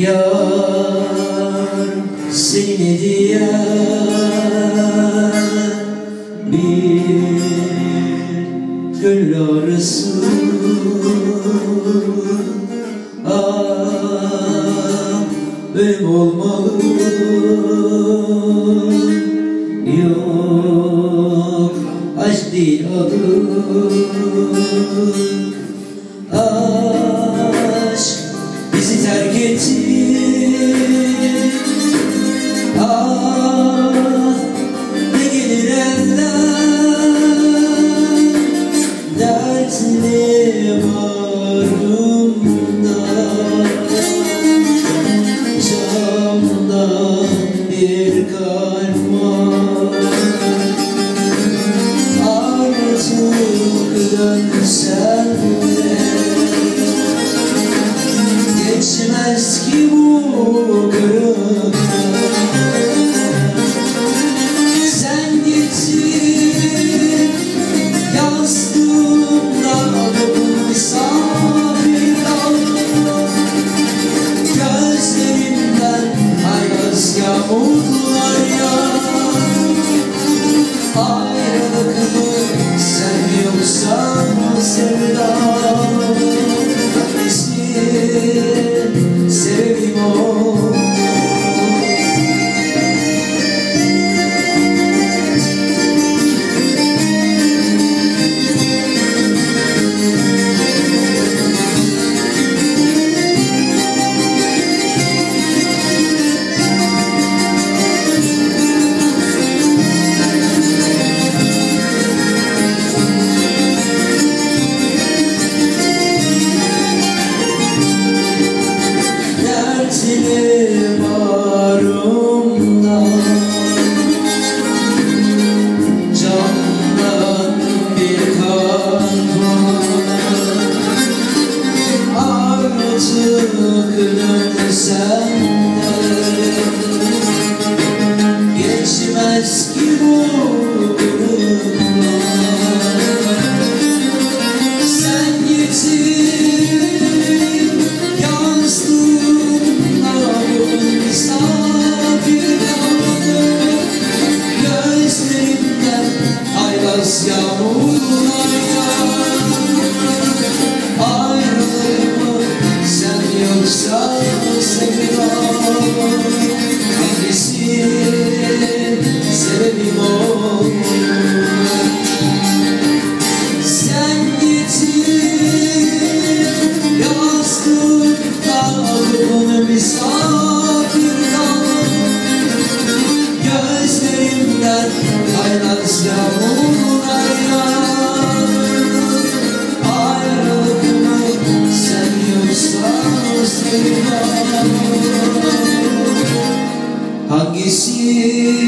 Yar seni diyen bir gönül ağrısı, ölüm olmalı. Yok, aşk değil adı. Aşk bizi terk etti. Ah, ne gelir elden dertli bağrımda, camdan bir kalp var. Artık dönsen de geçmez ki bu kırık. Sen gittin yastığımdan alıp misafir kaldım. Gözlerimden haylaz yağmurlar yağar. Ayrılık mı sevmiyorsan sevdam, hangisi seveyim o? Dertli bağrımda, camdan bir kan var. Artık dönsen de geçmez ki bu kırıklar. Sen gittin yansıdığımda misafir kaldım. Gözlerimden haylaz yağmurlar yağar. Ayrılık mı sen yoksa sevdam, hangisi sebebim o? Sen gittin yastığımda alıp misafir kaldım. Gözlerimden haylaz yağmurlar yağar. Ayrılık mı sen yoksa sevdam, hangisi